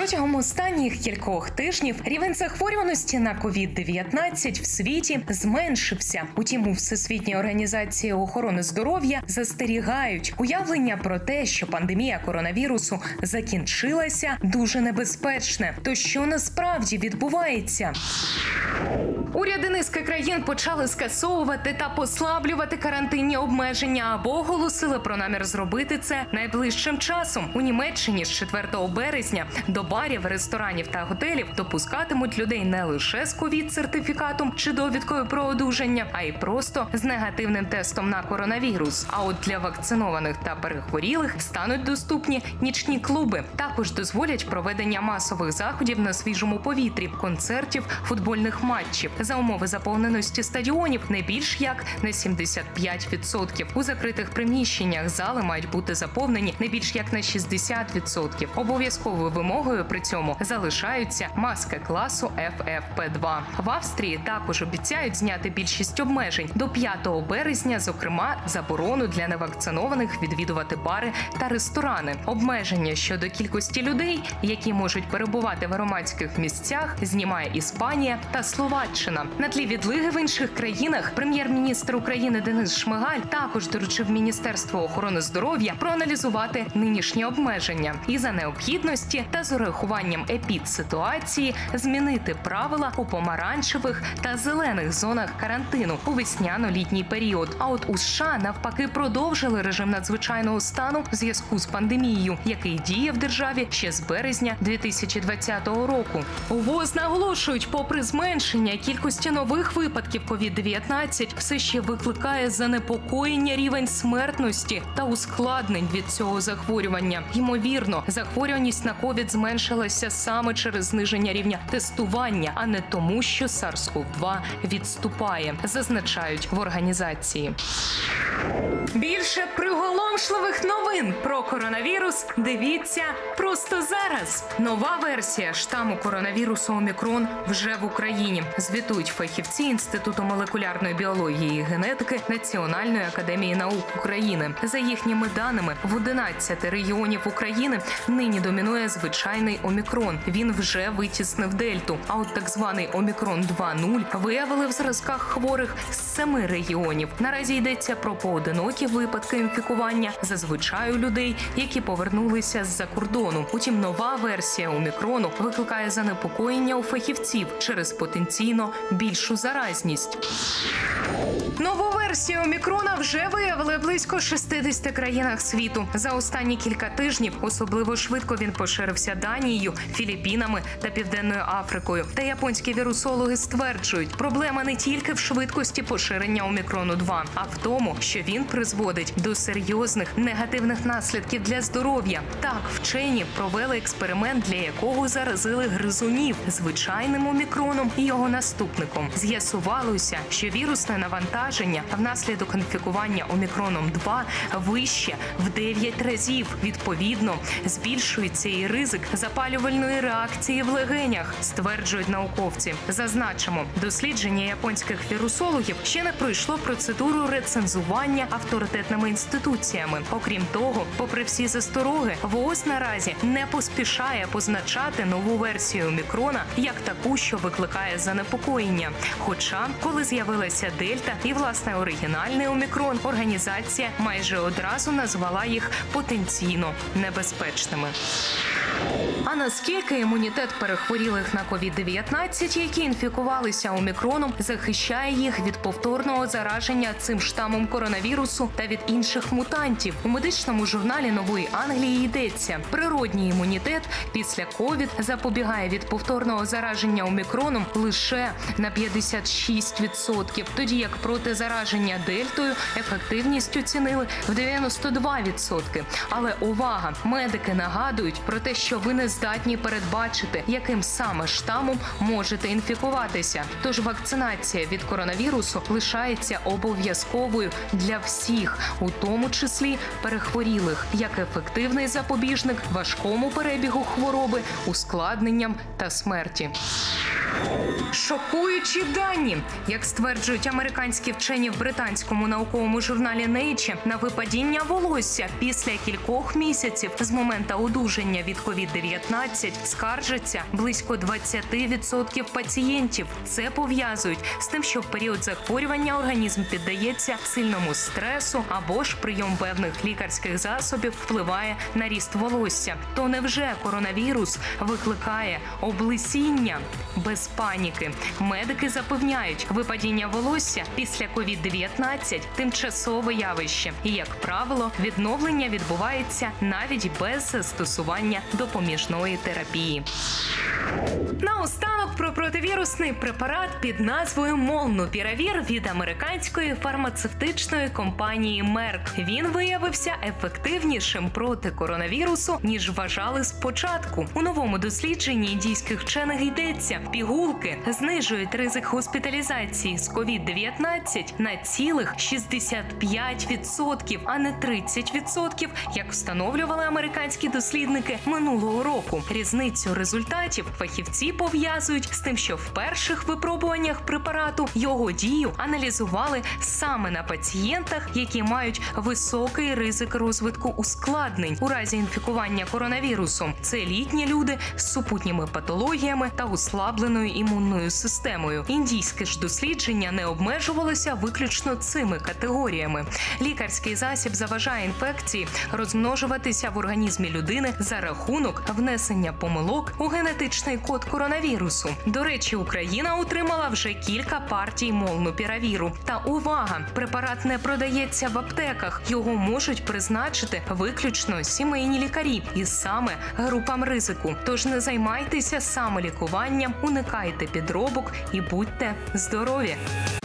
Протягом останніх кількох тижнів рівень захворюваності на COVID-19 в світі зменшився. Утім, у Всесвітній організації охорони здоров'я застерігають, уявлення про те, що пандемія коронавірусу закінчилася, дуже небезпечне. То що насправді відбувається? Уряди низки країн почали скасовувати та послаблювати карантинні обмеження або оголосили про намір зробити це найближчим часом. У Німеччині з 4 березня до барів, ресторанів та готелів допускатимуть людей не лише з ковід-сертифікатом чи довідкою про одужання, а й просто з негативним тестом на коронавірус. А от для вакцинованих та перехворілих стануть доступні нічні клуби. Також дозволять проведення масових заходів на свіжому повітрі, концертів, футбольних матчів. За умови заповненості стадіонів не більш як на 75%. У закритих приміщеннях зали мають бути заповнені не більш як на 60%. Обов'язковою вимогою при цьому залишаються маски класу FFP2. В Австрії також обіцяють зняти більшість обмежень. До 5 березня, зокрема, заборону для невакцинованих відвідувати бари та ресторани. Обмеження щодо кількості людей, які можуть перебувати в громадських місцях, знімає Іспанія та Словаччина. На тлі відлиги в інших країнах прем'єр-міністр України Денис Шмигаль також доручив Міністерству охорони здоров'я проаналізувати нинішні обмеження і за необхідності та з урахуванням епідситуації змінити правила у помаранчевих та зелених зонах карантину у весняно-літній період. А от у США навпаки продовжили режим надзвичайного стану в зв'язку з пандемією, який діє в державі ще з березня 2020 року. У ВОЗ наголошують, попри зменшення кількості нових випадків COVID-19, все ще викликає занепокоєння рівень смертності та ускладнень від цього захворювання. Ймовірно, захворюваність на ковід зменшилася саме через зниження рівня тестування, а не тому, що SARS-CoV-2 відступає, зазначають в організації. Більше приголомшливих новин про коронавірус дивіться просто зараз. Нова версія штаму коронавірусу Омікрон вже в Україні. Звітують фахівці Інституту молекулярної біології і генетики Національної академії наук України. За їхніми даними, в 11 регіонів України нині домінує звичайний Омікрон. Він вже витіснив Дельту. А от так званий Омікрон 2.0 виявили в зразках хворих з 7 регіонів. Наразі йдеться про поодинокі випадки інфікування, зазвичай у людей, які повернулися з-за кордону. Утім, нова версія Омікрону викликає занепокоєння у фахівців через потенційно більшу заразність. Нову версію Омікрона вже виявили близько 60 країнах світу. За останні кілька тижнів особливо швидко він поширився Данією, Філіппінами та Південною Африкою. Та японські вірусологи стверджують, проблема не тільки в швидкості поширення Омікрону 2, а в тому, що він призводить до серйозних негативних наслідків для здоров'я. Так, вчені провели експеримент, для якого заразили гризунів звичайним Омікроном і його наступником. З'ясувалося, що вірусне навантаження внаслідок інфікування Омікроном 2 вище в 9 разів. Відповідно, збільшується і ризик запалювальної реакції в легенях, стверджують науковці. Зазначимо, дослідження японських вірусологів ще не пройшло процедуру рецензування авторитетними інституціями. Окрім того, попри всі застороги, ВОЗ наразі не поспішає позначати нову версію Омікрона як таку, що викликає занепокоєння. Хоча, коли з'явилася Дельта і, власне, оригінальний Омікрон, організація майже одразу назвала їх потенційно небезпечними. А наскільки імунітет перехворілих на COVID-19, які інфікувалися Омікроном, захищає їх від повторного зараження цим штамом коронавірусу та від інших мутантів? У медичному журналі Нової Англії йдеться: природній імунітет після ковід запобігає від повторного зараження Омікроном лише на 56%, тоді як проти зараження Дельтою ефективність оцінили в 92%. Але увага! Медики нагадують про те, що ви не здатні передбачити, яким саме штамом можете інфікуватися. Тож вакцинація від коронавірусу лишається обов'язковою для всіх, у тому числі перехворілих, як ефективний запобіжник важкому перебігу хвороби, ускладненням та смерті. Шокуючі дані. Як стверджують американські вчені в британському науковому журналі Nature, на випадіння волосся після кількох місяців з моменту одужання від COVID-19 скаржаться близько 20% пацієнтів. Це пов'язують з тим, що в період захворювання організм піддається сильному стресу або ж прийом певних лікарських засобів впливає на ріст волосся. То невже коронавірус викликає облисіння? Без паніки. Медики запевняють, випадіння волосся після COVID-19 – тимчасове явище. І, як правило, відновлення відбувається навіть без застосування допоміжної терапії. Наостанок про противірусний препарат під назвою Молнупіравір від американської фармацевтичної компанії Merck. Він виявився ефективнішим проти коронавірусу, ніж вважали спочатку. У новому дослідженні індійських вчених йдеться, пігулки знижують ризик госпіталізації з COVID-19 на цілих 65%, а не 30%, як встановлювали американські дослідники минулого року. Різницю результатів фахівці пов'язують з тим, що в перших випробуваннях препарату його дію аналізували саме на пацієнтах, які мають високий ризик розвитку ускладнень у разі інфікування коронавірусом. Це літні люди з супутніми патологіями та ослабленою імунною системою. Індійське ж дослідження не обмежувалося виключно цими категоріями. Лікарський засіб заважає інфекції розмножуватися в організмі людини за рахунок внесення помилок у генетичний код коронавірусу. До речі, Україна отримала вже кілька партій молнупіравіру. Та увага! Препарат не продається в аптеках. Його можуть призначити виключно сімейні лікарі і саме групам ризику. Тож не займайтеся самолікуванням, уникайте підробок і будьте здорові!